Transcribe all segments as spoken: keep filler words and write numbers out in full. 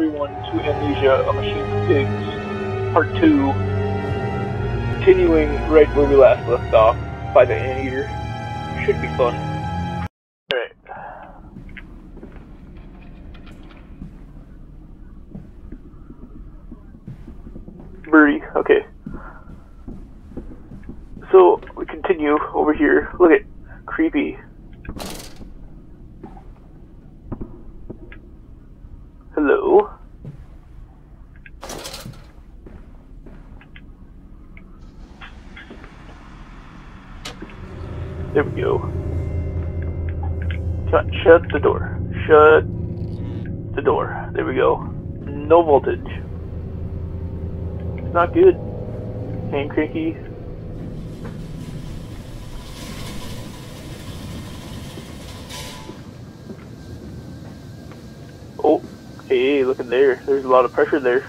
everyone to Amnesia, A Machine for Pigs, Part two, continuing right where we last left off, by the Anteater. Should be fun. Alright. Birdie, okay. So, we continue over here. Look at creepy. Hello? There we go. Come on, shut the door. Shut the door. There we go. No voltage. It's not good. Hand cranky. Oh, hey, look in there. There's a lot of pressure there.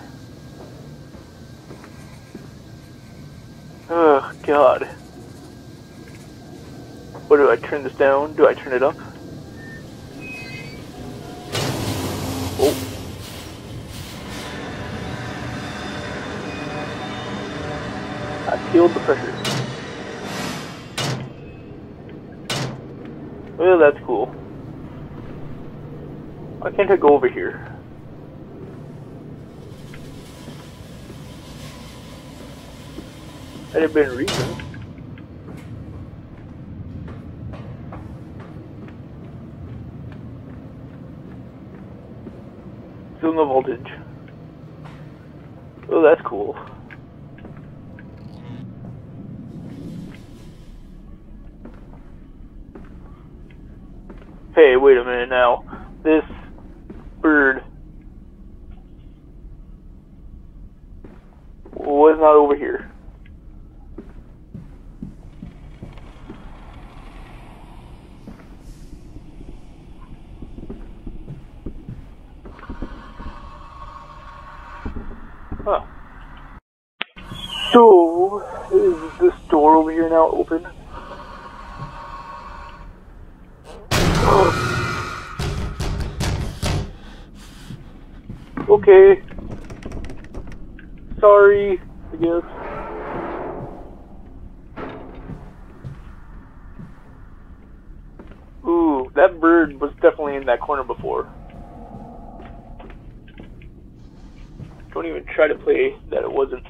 Oh, God. What do I turn this down? Do I turn it up? Oh. I peeled the pressure. Well, that's cool. Why can't I go over here? Had it been a reason. Still no voltage. Oh, that's cool. Hey, wait a minute now. This bird was not over here. Huh. So, is this door over here now open? Okay. Sorry, I guess. Ooh, that bird was definitely in that corner before. Don't even try to play that it wasn't.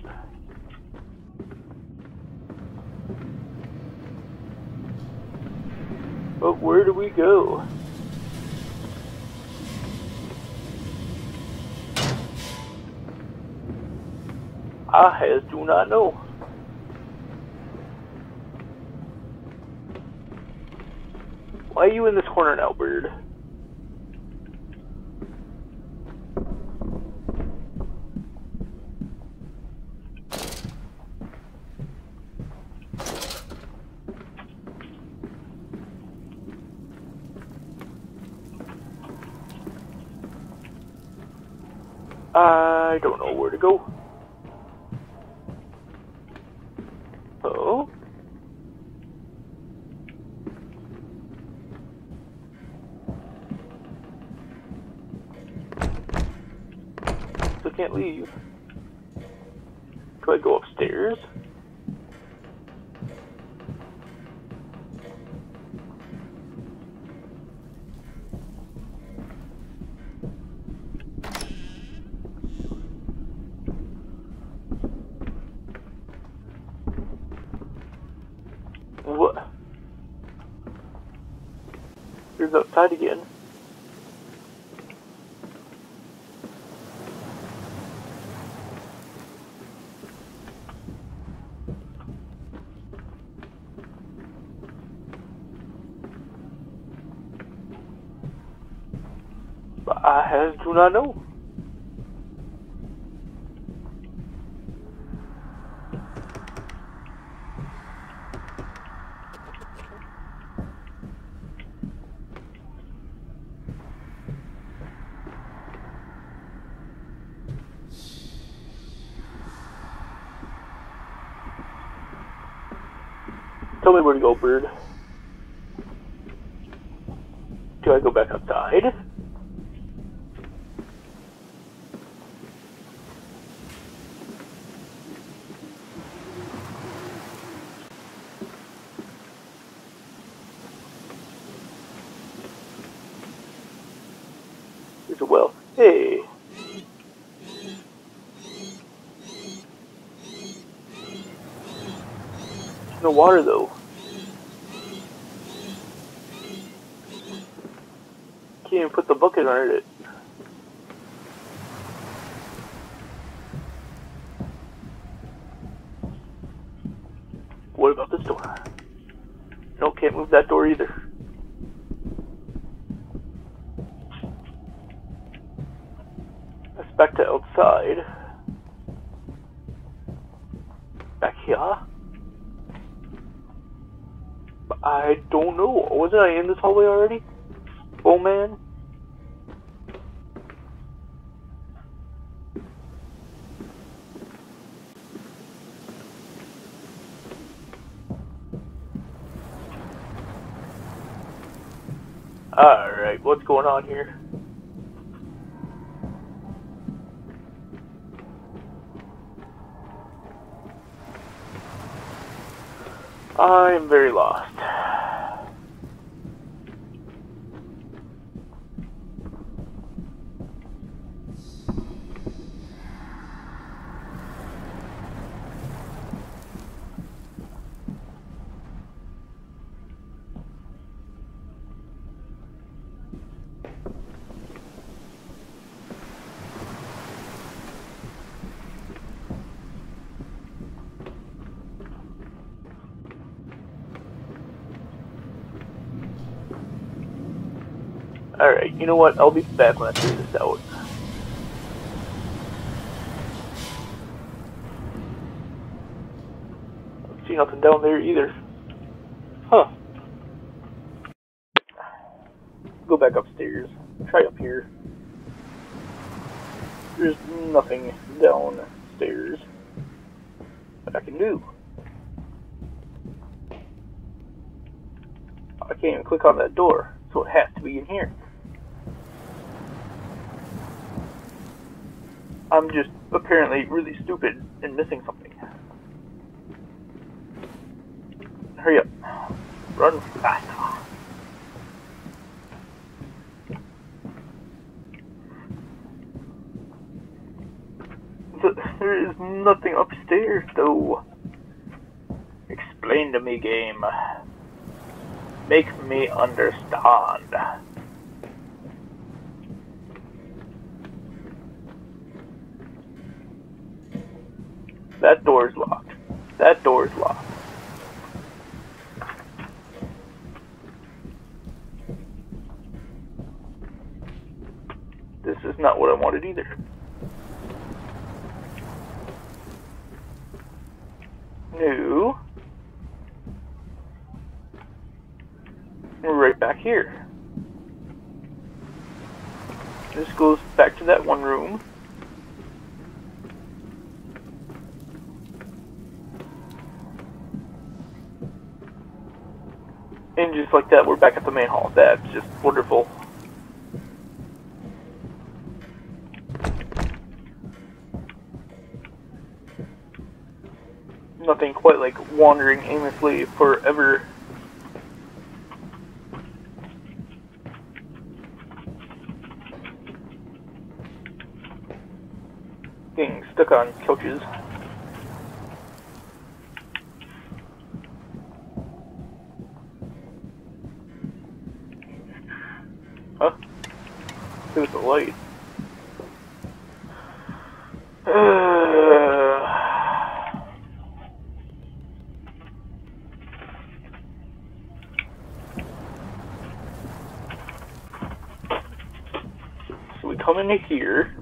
But where do we go? I do not know. Why are you in this corner now, bird? I don't know where to go. Oh? So I can't leave. Do I go upstairs? What? Here's outside again. But I do not know. Tell me where to go, bird. Do I go back outside? a well. Hey. No water though. Can't even put the bucket under it. What about this door? No, can't move that door either. Let's back to outside. Back here. I don't know. Wasn't I in this hallway already? Oh man. Alright, what's going on here? I'm very lost. Alright, you know what? I'll be back when I figure this out. Don't see nothing down there either. Huh. Go back upstairs. Try up here. There's nothing downstairs that I can do. I can't even click on that door, so it has to be in here. I'm just apparently really stupid and missing something. Hurry up. Run fast. There is nothing upstairs though. Explain to me, game. Make me understand. That door's locked. That door's locked. This is not what I wanted either. No. We're right back here. This goes back to that one room. And just like that, we're back at the main hall. That's just wonderful. Nothing quite like wandering aimlessly forever. Getting stuck on couches. Huh? There's the light. Uh, so we come into here.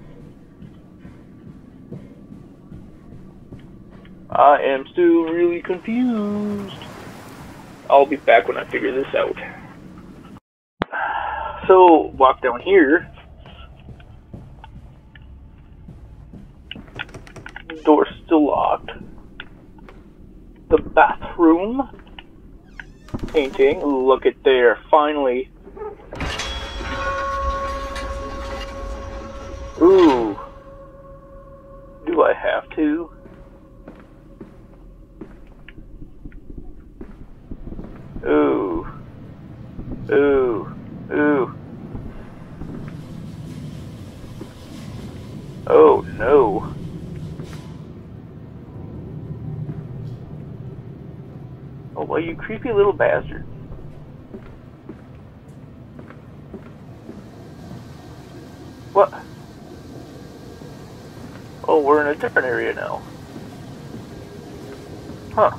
I am still really confused. I'll be back when I figure this out. So, walk down here. The door's still locked. The bathroom. Painting. Look at there. Finally. Ooh. Do I have to? Ooh. Ooh. Ooh. Oh no. Oh, well, you creepy little bastard. What? Oh, we're in a different area now. Huh.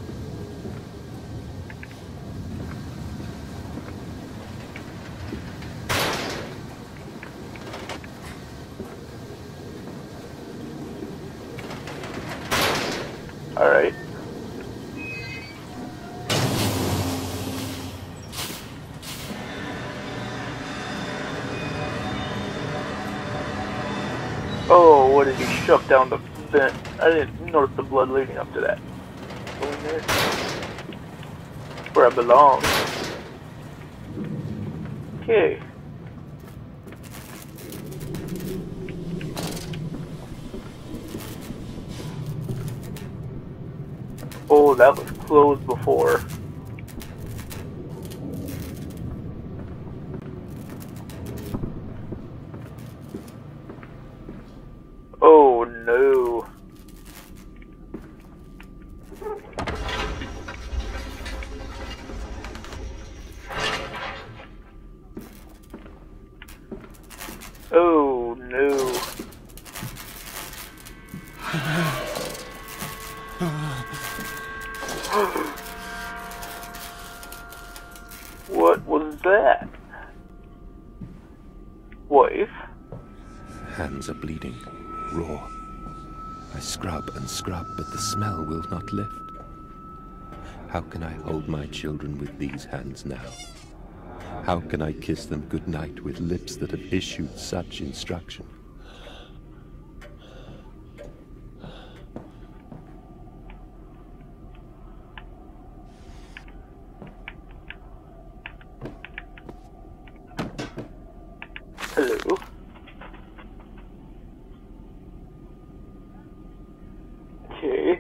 Alright. Oh, what did he shove down the vent? I didn't notice the blood leading up to that. Go in there. Where I belong. Okay. Oh, that was closed before. Oh no. Oh no. What was that? Wife? Hands are bleeding, raw. I scrub and scrub, but the smell will not lift. How can I hold my children with these hands now? How can I kiss them goodnight with lips that have issued such instruction? Hello? Okay.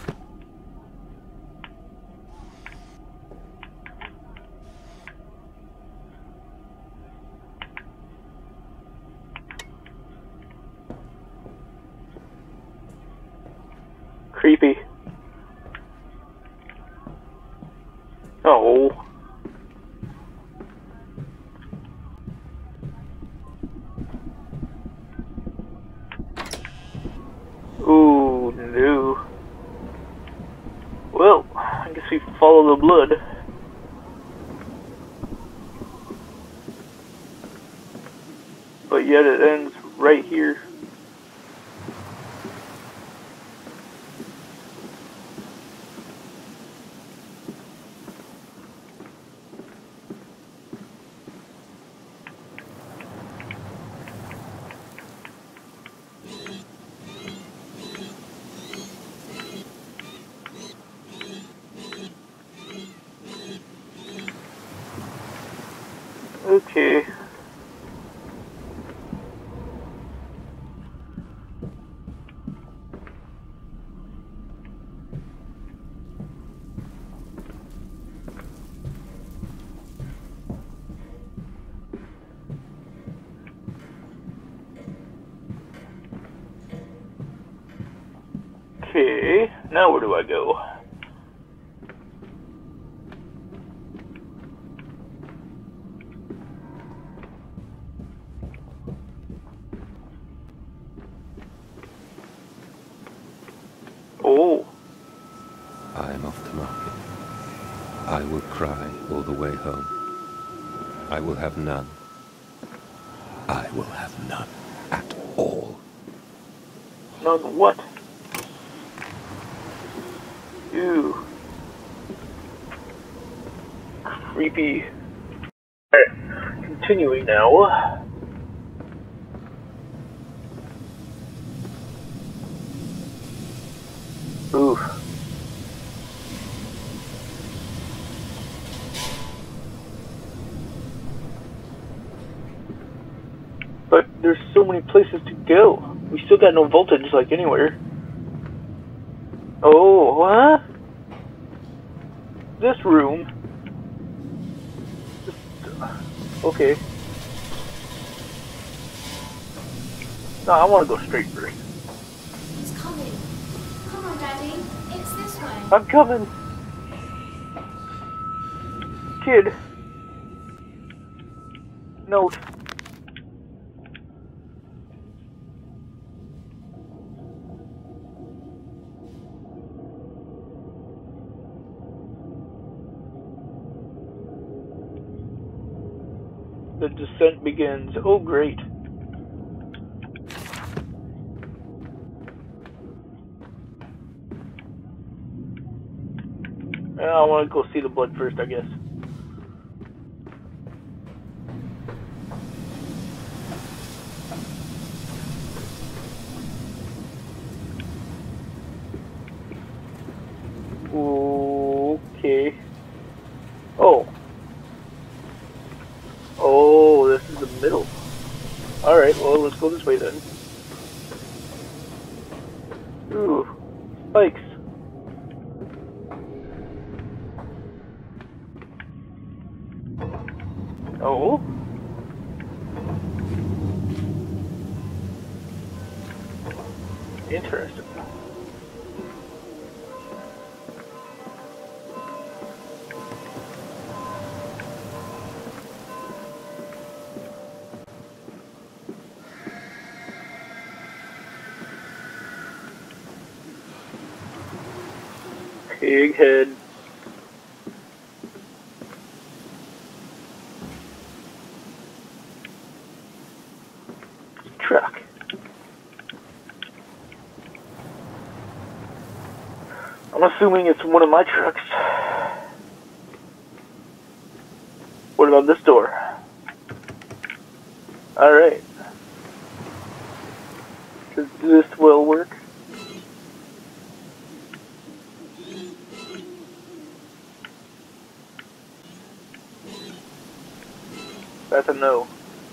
Creepy. Oh. Ooh, no. Well, I guess we follow the blood. But yet it ends right here. Okay. Okay, now where do I go? Oh. I am off to market. I will cry all the way home. I will have none. I will have none at all. None what? Ew. Creepy. Alright, continuing now. Oof. But there's so many places to go. We still got no voltage like anywhere. Oh, what? This room. Okay. No, I want to go straight first. He's coming. Come on, Daddy. It's this way. I'm coming. Kid. Note. The descent begins. Oh, great. I want to go see the blood first, I guess. Okay. Oh. Oh, this is the middle. Alright, well, let's go this way then. Ooh. Spikes. Oh. Interesting. Big head. Truck. I'm assuming it's one of my trucks. What about this door? Alright. Does this will work? That's a no.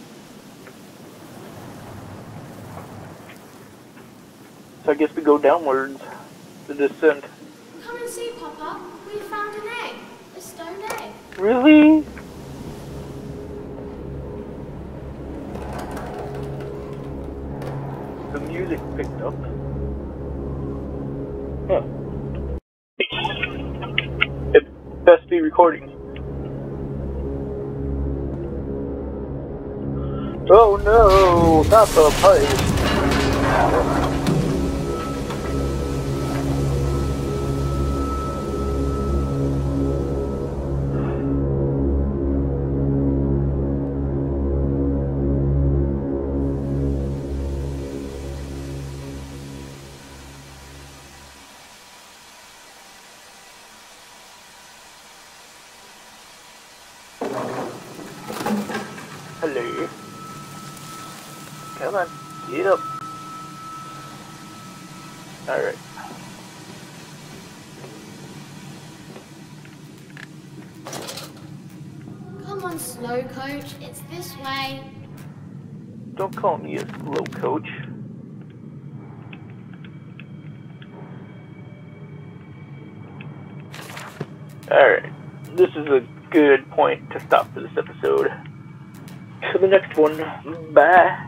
So I guess we go downwards. The descent. Come and see, Papa. We found an egg. A stone egg. Really? The music picked up. Huh. It best be recording. Oh no, not the pipe. Hello. Come on, get up. Alright. Come on, slow coach. It's this way. Don't call me a slow coach. Alright. This is a good point to stop for this episode. To the next one. Bye.